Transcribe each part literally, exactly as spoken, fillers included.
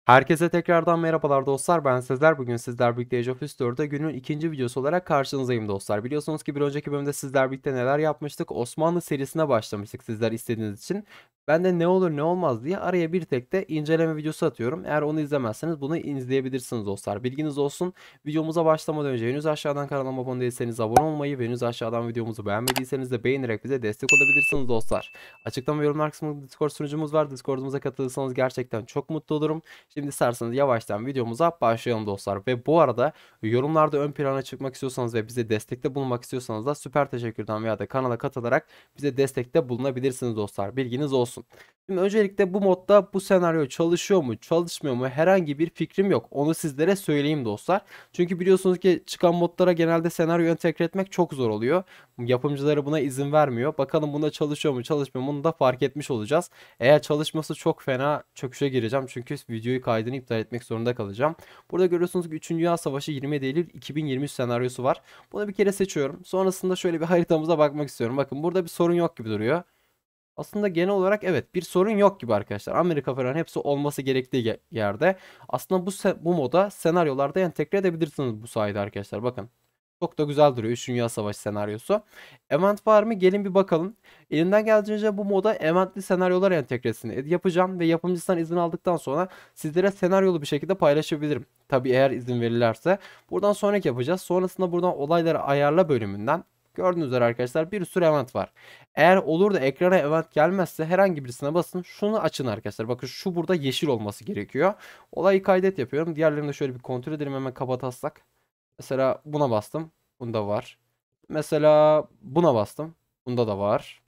Herkese tekrardan merhabalar dostlar. Ben Sezer. Bugün sizler birlikte Age of History'da günün ikinci videosu olarak karşınızdayım dostlar. Biliyorsunuz ki bir önceki bölümde sizler birlikte neler yapmıştık? Osmanlı serisine başlamıştık sizler istediğiniz için. Ben de ne olur ne olmaz diye araya bir tek de inceleme videosu atıyorum. Eğer onu izlemezseniz bunu izleyebilirsiniz dostlar. Bilginiz olsun. Videomuza başlamadan önce henüz aşağıdan kanalıma abone değilseniz abone olmayı ve henüz aşağıdan videomuzu beğenmediyseniz de beğenerek bize destek olabilirsiniz dostlar. Açıklama ve yorumlar kısmında Discord sunucumuz var. Discord'umuza katılırsanız gerçekten çok mutlu olurum. Şimdi isterseniz yavaştan videomuza başlayalım dostlar. Ve bu arada yorumlarda ön plana çıkmak istiyorsanız ve bize destekte bulunmak istiyorsanız da süper teşekkürden veya da kanala katılarak bize destekte bulunabilirsiniz dostlar. Bilginiz olsun. Şimdi öncelikle bu modda bu senaryo çalışıyor mu, çalışmıyor mu herhangi bir fikrim yok. Onu sizlere söyleyeyim dostlar. Çünkü biliyorsunuz ki çıkan modlara genelde senaryo entegre etmek çok zor oluyor. Yapımcıları buna izin vermiyor. Bakalım bunda çalışıyor mu, çalışmıyor mu bunu da fark etmiş olacağız. Eğer çalışması çok fena çöküşe gireceğim. Çünkü videoyu kaydını iptal etmek zorunda kalacağım. Burada görüyorsunuz ki üçüncü. Dünya Savaşı yirmi yedi Eylül iki bin yirmi üç senaryosu var. Bunu bir kere seçiyorum. Sonrasında şöyle bir haritamıza bakmak istiyorum. Bakın burada bir sorun yok gibi duruyor. Aslında genel olarak evet bir sorun yok gibi arkadaşlar. Amerika falan hepsi olması gerektiği yerde. Aslında bu bu moda senaryolarda entegre edebilirsiniz bu sayede arkadaşlar. Bakın. Çok da güzel duruyor. üçüncü. Dünya Savaşı senaryosu. Event var mı? Gelin bir bakalım. Elimden geldiğince bu moda eventli senaryolar entegresini yapacağım ve yapımcısından izin aldıktan sonra sizlere senaryolu bir şekilde paylaşabilirim. Tabii eğer izin verirlerse. Buradan sonraki yapacağız. Sonrasında buradan olayları ayarla bölümünden gördüğünüz üzere arkadaşlar bir sürü event var. Eğer olur da ekrana event gelmezse herhangi birisine basın. Şunu açın arkadaşlar. Bakın şu burada yeşil olması gerekiyor. Olayı kaydet yapıyorum. Diğerlerini de şöyle bir kontrol edelim hemen kapatatsak. Mesela buna bastım. Bunda var. Mesela buna bastım. Bunda da var.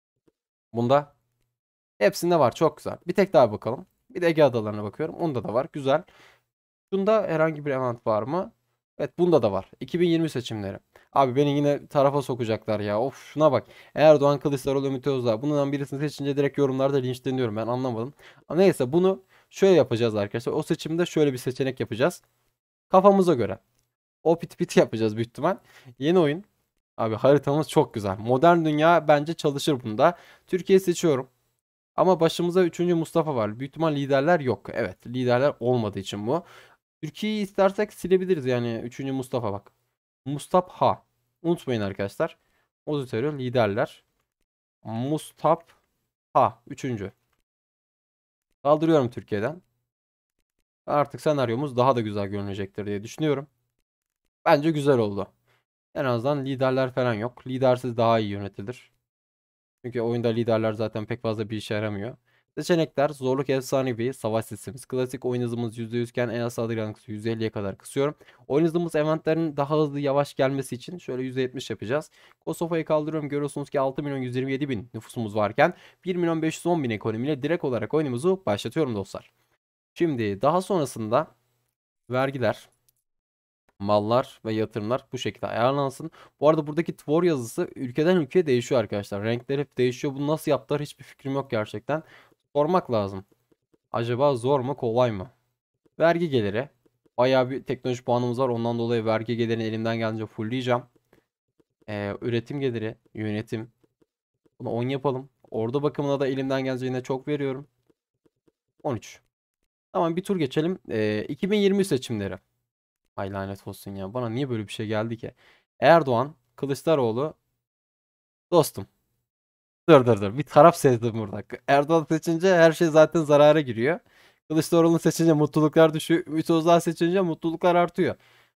Bunda. Hepsinde var. Çok güzel. Bir tek daha bakalım. Bir de Ege Adalarına bakıyorum. Onda da var. Güzel. Bunda herhangi bir event var mı? Evet bunda da var. iki bin yirmi seçimleri. Abi beni yine tarafa sokacaklar ya. Of şuna bak. Erdoğan, Kılıçdaroğlu, Ümit Özdağ. Bundan birisini seçince direkt yorumlarda linçleniyorum. Ben anlamadım. Ama neyse bunu şöyle yapacağız arkadaşlar. O seçimde şöyle bir seçenek yapacağız. Kafamıza göre. O piti piti yapacağız büyük ihtimal. Yeni oyun. Abi haritamız çok güzel. Modern dünya bence çalışır bunda. Türkiye seçiyorum. Ama başımıza üçüncü. Mustafa var. Büyük ihtimal liderler yok. Evet liderler olmadığı için bu. Türkiye'yi istersek silebiliriz yani. Üçüncü Mustafa bak. Mustafa. Unutmayın arkadaşlar. Moderatörü liderler. Mustafa. Üçüncü. Kaldırıyorum Türkiye'den. Artık senaryomuz daha da güzel görünecektir diye düşünüyorum. Bence güzel oldu. En azından liderler falan yok. Lidersiz daha iyi yönetilir. Çünkü oyunda liderler zaten pek fazla bir işe yaramıyor. Seçenekler zorluk efsanevi savaş sistemimiz. Klasik oyun hızımız yüzde yüz iken en az saldırganlık yüzde elliye kadar kısıyorum. Oyun hızımız eventlerin daha hızlı yavaş gelmesi için şöyle yüzde yetmiş yapacağız. Kosova'yı kaldırıyorum. Görüyorsunuz ki altı milyon yüz yirmi yedi bin nüfusumuz varken bir milyon beş yüz on bin ekonomiyle direkt olarak oyunumuzu başlatıyorum dostlar. Şimdi daha sonrasında vergiler, mallar ve yatırımlar bu şekilde ayarlansın. Bu arada buradaki Tvor yazısı ülkeden ülkeye değişiyor arkadaşlar. Renkler hep değişiyor. Bunu nasıl yaptılar hiçbir fikrim yok gerçekten. Sormak lazım. Acaba zor mu kolay mı? Vergi geliri. Bayağı bir teknoloji puanımız var. Ondan dolayı vergi gelirini elimden gelince fullleyeceğim. Ee, üretim geliri, yönetim. Bunu on yapalım. Ordu bakımına da elimden gelince yine çok veriyorum. on üç. Tamam bir tur geçelim. Ee, iki bin yirmi seçimleri. Ay lanet olsun ya. Bana niye böyle bir şey geldi ki? Erdoğan, Kılıçdaroğlu, dostum. Dur dur dur. Bir taraf sezdim burada. Erdoğan seçince her şey zaten zarara giriyor. Kılıçdaroğlu'nu seçince mutluluklar düşüyor. Ümit Özdağ seçince mutluluklar artıyor.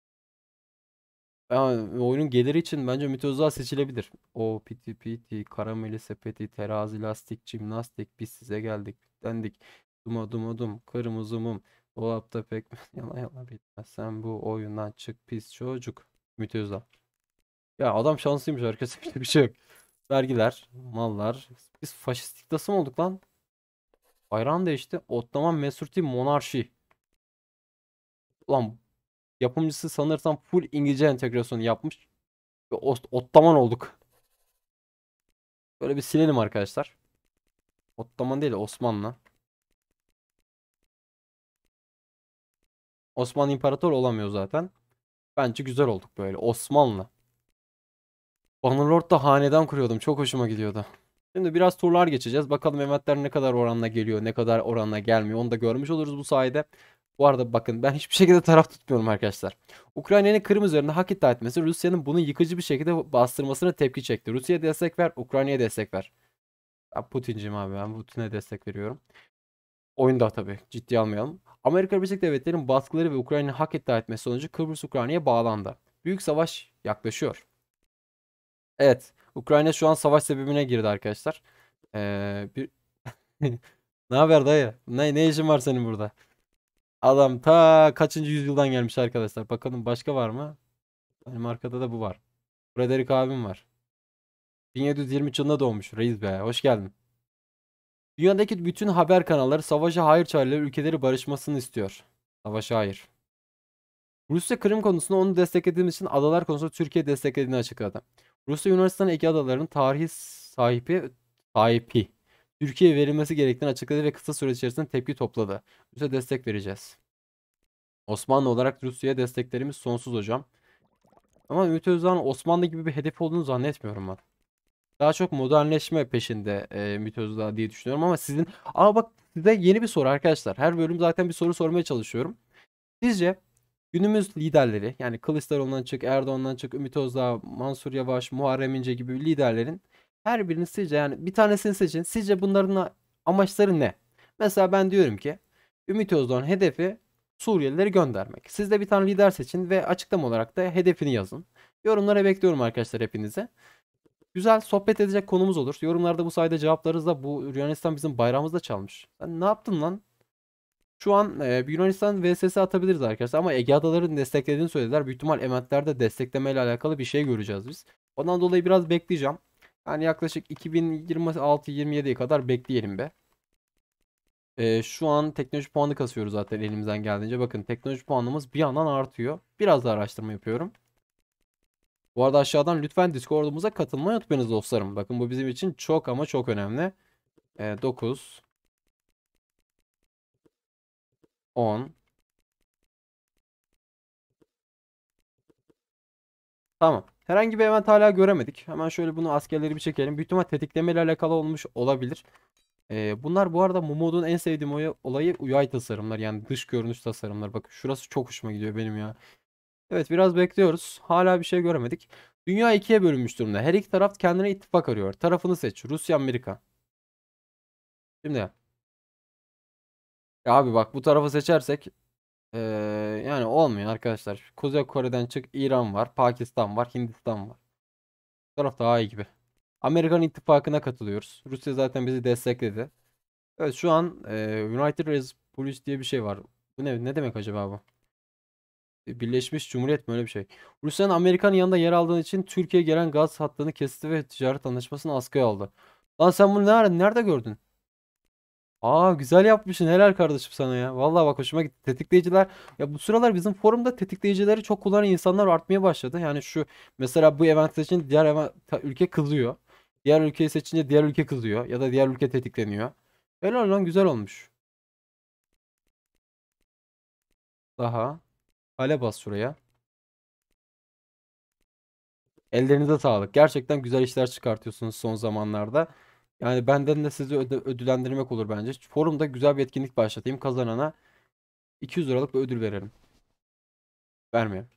Yani oyunun geliri için bence Ümit Özdağ seçilebilir. O piti piti, karameli sepeti, terazi, lastik, jimnastik. Biz size geldik, dendik. Duma duma dum, kırmızı mum. Dolapta pek yana yana bitmez. Sen bu oyundan çık pis çocuk. Ümit Özdağ. Ya adam şanslıymış arkadaşlar. Bir şey yok. Vergiler, mallar. Biz faşist diktası mı olduk lan? Bayrağın değişti. Ottoman Mesurti Monarşi. Ulan yapımcısı sanırsam full İngilizce entegrasyonu yapmış. Ve Ot- Ottoman olduk. Böyle bir silelim arkadaşlar. Ottoman değil de Osmanlı. Osmanlı İmparator olamıyor zaten. Bence güzel olduk böyle. Osmanlı. Bannerlord'da hanedan kuruyordum. Çok hoşuma gidiyordu. Şimdi biraz turlar geçeceğiz. Bakalım eventler ne kadar oranla geliyor, ne kadar oranla gelmiyor. Onu da görmüş oluruz bu sayede. Bu arada bakın ben hiçbir şekilde taraf tutmuyorum arkadaşlar. Ukrayna'nın Kırım üzerinde hak iddia etmesi Rusya'nın bunu yıkıcı bir şekilde bastırmasına tepki çekti. Rusya'ya destek ver, Ukrayna'ya destek ver. Ben Putin'ciyim abi, ben Putin'e destek veriyorum. Oyunda tabii ciddiye almayalım. Amerika Birleşik Devletleri'nin baskıları ve Ukrayna'nın hak iddia etmesi sonucu Kıbrıs Ukrayna'ya bağlandı. Büyük savaş yaklaşıyor. Evet, Ukrayna şu an savaş sebebine girdi arkadaşlar. Ee, bir... Ne haber dayı? Ne, ne işin var senin burada? Adam ta kaçıncı yüzyıldan gelmiş arkadaşlar. Bakalım başka var mı? Benim arkada da bu var. Frederick abim var. bin yedi yüz yirmi üç yılında doğmuş. Reis be. Hoş geldin. Dünyadaki bütün haber kanalları savaşa hayır çağrıları ülkeleri barışmasını istiyor. Savaşa hayır. Rusya Kırım konusunda onu desteklediğimiz için adalar konusunda Türkiye desteklediğini açıkladı. Rusya Yunanistan Ege adalarının tarihi sahibi sahibi Türkiye'ye verilmesi gerektiğini açıkladı ve kısa süre içerisinde tepki topladı. Rusya destek vereceğiz. Osmanlı olarak Rusya'ya desteklerimiz sonsuz hocam. Ama Ümit Özdağ'ın Osmanlı gibi bir hedef olduğunu zannetmiyorum ben. Daha çok modernleşme peşinde e, Ümit Özdağ diye düşünüyorum ama sizin... Aa bak, size yeni bir soru arkadaşlar. Her bölüm zaten bir soru sormaya çalışıyorum. Sizce günümüz liderleri, yani Kılıçdaroğlu'ndan çık, Erdoğan'dan çık, Ümit Özdağ, Mansur Yavaş, Muharrem İnce gibi liderlerin her birini sizce, yani bir tanesini seçin. Sizce bunların amaçları ne? Mesela ben diyorum ki Ümit Özdağ'ın hedefi Suriyelileri göndermek. Siz de bir tane lider seçin ve açıklama olarak da hedefini yazın. Yorumlara bekliyorum arkadaşlar hepinize. Güzel sohbet edecek konumuz olur. Yorumlarda bu sayede cevaplarız da bu Yunanistan bizim bayrağımızda çalmış. Sen ne yaptın lan? Şu an e, Yunanistan V S S atabiliriz arkadaşlar ama Ege Adaları'nı desteklediğini söylediler. Büyük ihtimal Ementler'de desteklemeyle alakalı bir şey göreceğiz biz. Ondan dolayı biraz bekleyeceğim. Yani yaklaşık iki bin yirmi altı yirmi yediye kadar bekleyelim be. E, şu an teknoloji puanı kasıyoruz zaten elimizden geldiğince. Bakın teknoloji puanımız bir yandan artıyor. Biraz da araştırma yapıyorum. Bu arada aşağıdan lütfen Discord'umuza katılmayı unutmayınız dostlarım. Bakın bu bizim için çok ama çok önemli. E, dokuz, on. Tamam. Herhangi bir event hala göremedik. Hemen şöyle bunu askerleri bir çekelim. Büyük ihtimal tetikleme ile alakalı olmuş olabilir. Ee, bunlar bu arada Mumod'un en sevdiğim olayı, olayı U I tasarımlar. Yani dış görünüş tasarımlar. Bak şurası çok hoşuma gidiyor benim ya. Evet, biraz bekliyoruz. Hala bir şey göremedik. Dünya ikiye bölünmüş durumda. Her iki taraf kendine ittifak arıyor. Tarafını seç. Rusya, Amerika. Şimdi ya abi bak, bu tarafı seçersek ee, yani olmuyor arkadaşlar. Kuzey Kore'den çık, İran var, Pakistan var, Hindistan var. Bu taraf daha iyi gibi. Amerikan ittifakına katılıyoruz. Rusya zaten bizi destekledi. Evet, şu an e, United States Police diye bir şey var. Bu ne, ne demek acaba bu? E, Birleşmiş Cumhuriyet mi, öyle bir şey. Rusya'nın Amerika'nın yanında yer aldığı için Türkiye'ye gelen gaz hattını kesti ve ticaret anlaşmasını askıya aldı. Lan sen bunu nerede, nerede gördün? Aa, güzel yapmışsın, helal kardeşim sana ya. Vallahi bak, hoşuma gitti. Tetikleyiciler, ya bu sıralar bizim forumda tetikleyicileri çok kullanan insanlar artmaya başladı. Yani şu mesela bu event seçince diğer event, ta- ülke kızıyor. Diğer ülkeyi seçince diğer ülke kızıyor ya da diğer ülke tetikleniyor. Helal lan, güzel olmuş. Daha hale bas şuraya. Ellerinize sağlık. Gerçekten güzel işler çıkartıyorsunuz son zamanlarda. Yani benden de sizi öde- ödüllendirmek olur bence. Forumda güzel bir etkinlik başlatayım. Kazanana iki yüz liralık bir ödül verelim. Vermiyorum.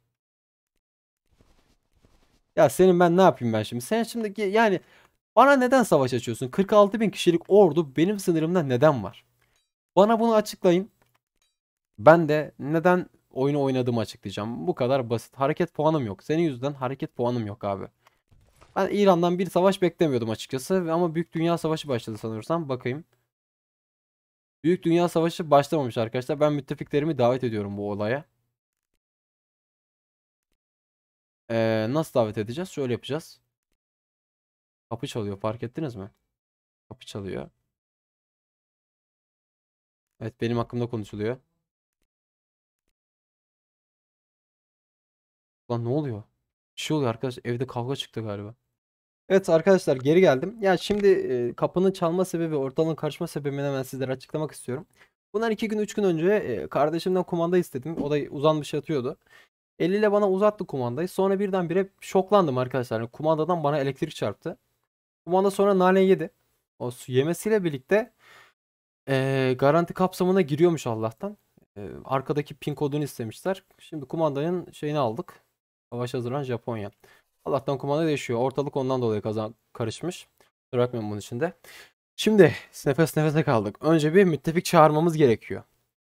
Ya senin ben ne yapayım ben şimdi? Sen şimdi ge- yani bana neden savaş açıyorsun? kırk altı bin kişilik ordu benim sınırımda neden var? Bana bunu açıklayın. Ben de neden oyunu oynadığımı açıklayacağım. Bu kadar basit. Hareket puanım yok. Senin yüzünden hareket puanım yok abi. Ben İran'dan bir savaş beklemiyordum açıkçası ama Büyük Dünya Savaşı başladı sanırsam. Bakayım. Büyük Dünya Savaşı başlamamış arkadaşlar. Ben müttefiklerimi davet ediyorum bu olaya. Ee, nasıl davet edeceğiz? Şöyle yapacağız. Kapı çalıyor, fark ettiniz mi? Kapı çalıyor. Evet, benim hakkımda konuşuluyor. Lan ne oluyor? Bir şey oluyor arkadaş. Evde kavga çıktı galiba. Evet arkadaşlar, geri geldim. Ya şimdi e, kapının çalma sebebi, ortalığın karışma sebebini hemen sizlere açıklamak istiyorum. Bundan iki gün üç gün önce e, kardeşimden kumanda istedim. O da uzanmış yatıyordu. Eliyle bana uzattı kumandayı. Sonra birdenbire şoklandım arkadaşlar. Yani kumandadan bana elektrik çarptı. Kumanda sonra nane yedi. O su yemesiyle birlikte e, garanti kapsamına giriyormuş Allah'tan. Ee, arkadaki pin kodunu istemişler. Şimdi kumandanın şeyini aldık. Savaş hazırlanan Japonya. Allah'tan kumanda değişiyor. Ortalık ondan dolayı kazan karışmış. Kusura bakmayın bunun içinde. Şimdi nefes nefese kaldık. Önce bir müttefik çağırmamız gerekiyor.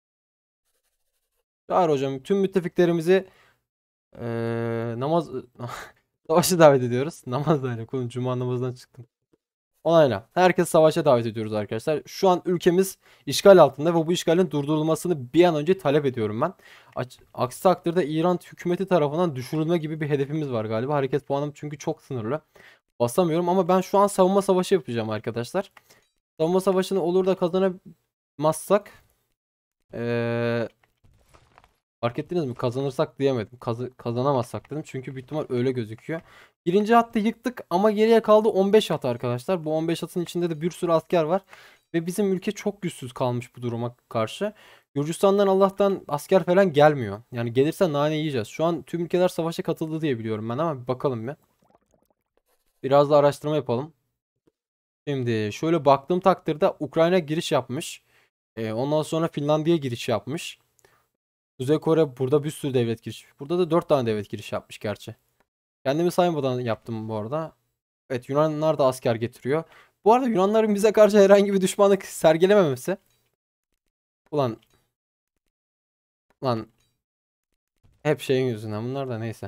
Çağır hocam. Tüm müttefiklerimizi ee, namaz savaşa davet ediyoruz. Namaz da öyle. Konu cuma namazından çıktım. Onayla. Herkes savaşa davet ediyoruz arkadaşlar. Şu an ülkemiz işgal altında ve bu işgalin durdurulmasını bir an önce talep ediyorum ben. Aç- Aksi takdirde İran hükümeti tarafından düşürülme gibi bir hedefimiz var galiba. Hareket puanım çünkü çok sınırlı. Basamıyorum ama ben şu an savunma savaşı yapacağım arkadaşlar. Savunma savaşını olur da kazanamazsak ee, fark ettiniz mi? Kazanırsak diyemedim. Kazı- kazanamazsak dedim. Çünkü büyük ihtimal öyle gözüküyor. Birinci hattı yıktık ama geriye kaldı on beş hat arkadaşlar. Bu on beş hatın içinde de bir sürü asker var. Ve bizim ülke çok güçsüz kalmış bu duruma karşı. Gürcistan'dan Allah'tan asker falan gelmiyor. Yani gelirse nane yiyeceğiz. Şu an tüm ülkeler savaşa katıldı diye biliyorum ben ama bir bakalım bir. Biraz da araştırma yapalım. Şimdi şöyle baktığım takdirde Ukrayna giriş yapmış. Ee, ondan sonra Finlandiya giriş yapmış. Kuzey Kore burada bir sürü devlet giriş. Burada da dört tane devlet giriş yapmış gerçi. Kendimi saymadan yaptım bu arada. Evet, Yunanlar da asker getiriyor. Bu arada Yunanların bize karşı herhangi bir düşmanlık sergilememesi. Ulan lan hep şeyin yüzünden bunlar da neyse.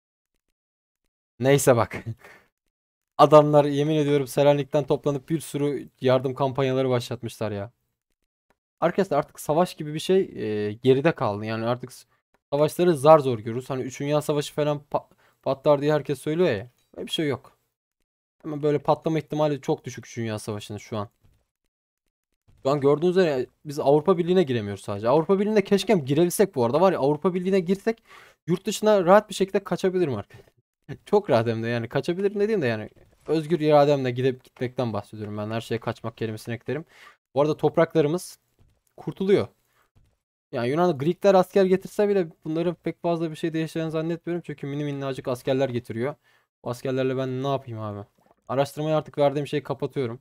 Neyse bak. Adamlar yemin ediyorum Selanik'ten toplanıp bir sürü yardım kampanyaları başlatmışlar ya. Arkadaşlar artık savaş gibi bir şey e, geride kaldı. Yani artık s- savaşları zar zor görürüz. Hani üç. Dünya Savaşı falan pa- patlar diye herkes söylüyor ya. Öyle bir şey yok. Ama böyle patlama ihtimali çok düşük üç. Dünya Savaşı'nın şu an. Şu an gördüğünüz üzere biz Avrupa Birliği'ne giremiyoruz sadece. Avrupa Birliği'ne keşke girebilsek bu arada. Var ya, Avrupa Birliği'ne girsek yurt dışına rahat bir şekilde kaçabilirim artık. Çok rahat hem de, yani kaçabilirim dediğim de yani özgür irademle gidip gitmekten bahsediyorum. Ben her şeye kaçmak kelimesini eklerim. Bu arada topraklarımız kurtuluyor. Yani Yunan Greekler asker getirse bile bunların pek fazla bir şey değişeceğini zannetmiyorum. Çünkü mini minnacık askerler getiriyor. O askerlerle ben ne yapayım abi? Araştırmayı artık verdiğim şeyi kapatıyorum.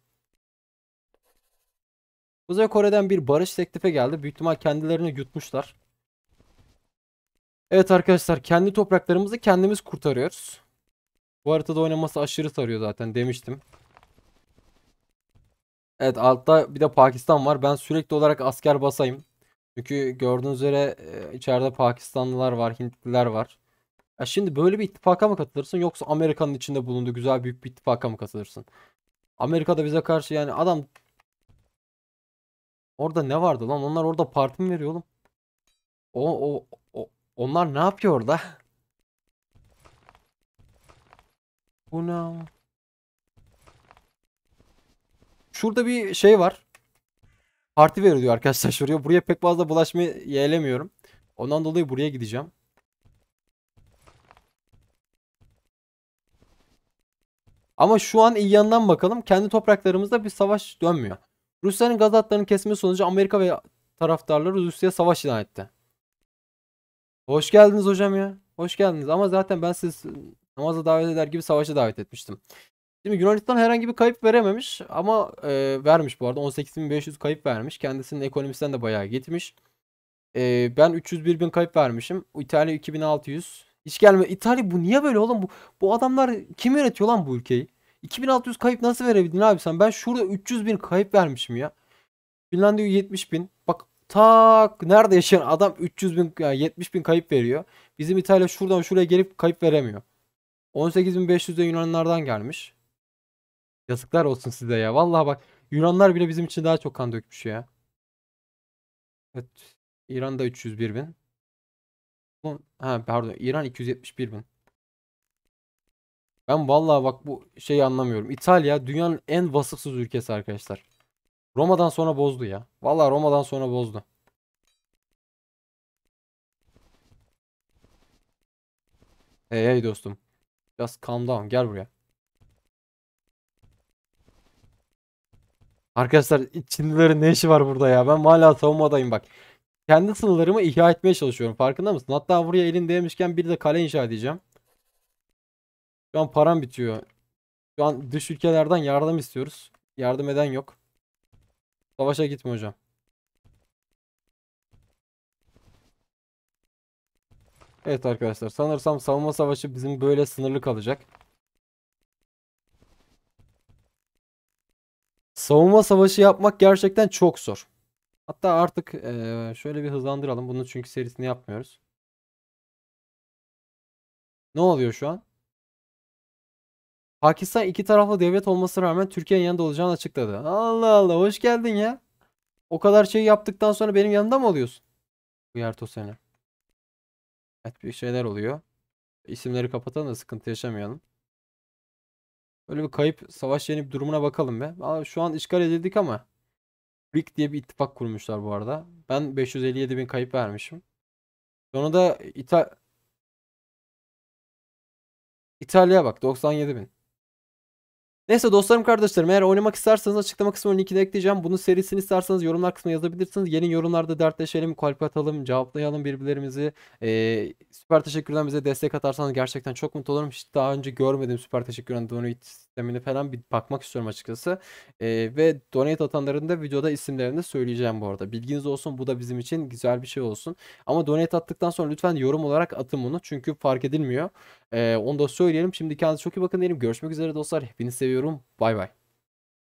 Kuzey Kore'den bir barış teklifi geldi. Büyük ihtimal kendilerini yutmuşlar. Evet arkadaşlar, kendi topraklarımızı kendimiz kurtarıyoruz. Bu haritada oynaması aşırı sarıyor zaten demiştim. Evet, altta bir de Pakistan var. Ben sürekli olarak asker basayım. Çünkü gördüğünüz üzere e, içeride Pakistanlılar var, Hintliler var. Ya şimdi böyle bir ittifaka mı katılırsın, yoksa Amerika'nın içinde bulunduğu güzel büyük bir ittifaka mı katılırsın? Amerika'da bize karşı, yani adam orada ne vardı lan? Onlar orada parti mi veriyor oğlum? O, o, o onlar ne yapıyor orada? Bu ne? Şurada bir şey var. Parti veriliyor arkadaşlar şuraya. Buraya pek fazla bulaşmayı yeğlemiyorum. Ondan dolayı buraya gideceğim. Ama şu an iyi yandan bakalım. Kendi topraklarımızda bir savaş dönmüyor. Rusya'nın gaz hatlarını kesmesi sonucu Amerika ve taraftarları Rusya'ya savaş ilan etti. Hoş geldiniz hocam ya. Hoş geldiniz. Ama zaten ben siz namaza davet eder gibi savaşa davet etmiştim. Şimdi Yunanistan herhangi bir kayıp verememiş ama e, vermiş bu arada. on sekiz bin beş yüz kayıp vermiş. Kendisinin ekonomisinden de bayağı gitmiş. E, ben üç yüz bir bin kayıp vermişim. İtalya iki bin altı yüz. Hiç gelme. İtalya bu niye böyle oğlum? Bu, bu adamlar kim yönetiyor lan bu ülkeyi? iki bin altı yüz kayıp nasıl verebildin abi sen? Ben şurada üç yüz bin kayıp vermişim ya. Finlandiya yetmiş bin. Bak tak nerede yaşayan adam üç yüz bin, yani yetmiş bin kayıp veriyor. Bizim İtalya şuradan şuraya gelip kayıp veremiyor. on sekiz bin beş yüz de Yunanlardan gelmiş. Yazıklar olsun size ya. Vallahi bak, Yunanlar bile bizim için daha çok kan dökmüş ya. Evet. İran'da üç yüz bir bin. Bu- Ha pardon, İran iki yüz yetmiş bir bin. Ben vallahi bak bu şeyi anlamıyorum. İtalya dünyanın en vasıfsız ülkesi arkadaşlar. Roma'dan sonra bozdu ya. Vallahi Roma'dan sonra bozdu. Hey hey dostum. Just calm down. Gel buraya. Arkadaşlar Çinlilerin ne işi var burada ya? Ben hala savunmadayım bak. Kendi sınırlarımı ihya etmeye çalışıyorum. Farkında mısın? Hatta buraya elin değmişken bir de kale inşa edeceğim. Şu an param bitiyor. Şu an dış ülkelerden yardım istiyoruz. Yardım eden yok. Savaşa gitme hocam. Evet arkadaşlar, sanırsam savunma savaşı bizim böyle sınırlı kalacak. Savunma savaşı yapmak gerçekten çok zor. Hatta artık eee, şöyle bir hızlandıralım bunu, çünkü serisini yapmıyoruz. Ne oluyor şu an? Pakistan iki taraflı devlet olmasına rağmen Türkiye'nin yanında olacağını açıkladı. Allah Allah, hoş geldin ya. O kadar şey yaptıktan sonra benim yanında mı oluyorsun? Uyarto seni. Evet, bir şeyler oluyor. İsimleri kapatalım da sıkıntı yaşamayalım. Böyle bir kayıp savaş yenip durumuna bakalım be. Aa, şu an işgal edildik ama B R I C diye bir ittifak kurmuşlar bu arada. Ben beş yüz elli yedi bin kayıp vermişim. Sonra da İta İtalya'ya bak, doksan yedi bin. Neyse dostlarım, kardeşlerim, eğer oynamak isterseniz açıklama kısmına linkini ekleyeceğim. Bunun serisini isterseniz yorumlar kısmına yazabilirsiniz. Yeni yorumlarda dertleşelim, kalp atalım, cevaplayalım birbirlerimizi. Ee, süper teşekkürden bize destek atarsanız gerçekten çok mutlu olurum. Hiç daha önce görmedim süper teşekkürden donate sistemini falan, bir bakmak istiyorum açıkçası. Ee, ve donate atanların da videoda isimlerini de söyleyeceğim bu arada. Bilginiz olsun, bu da bizim için güzel bir şey olsun. Ama donate attıktan sonra lütfen yorum olarak atın bunu, çünkü fark edilmiyor. Ee, onu da söyleyelim. Şimdi kendinize çok iyi bakın diyelim. Görüşmek üzere dostlar. Hepinizi seviyorum. Bay bay.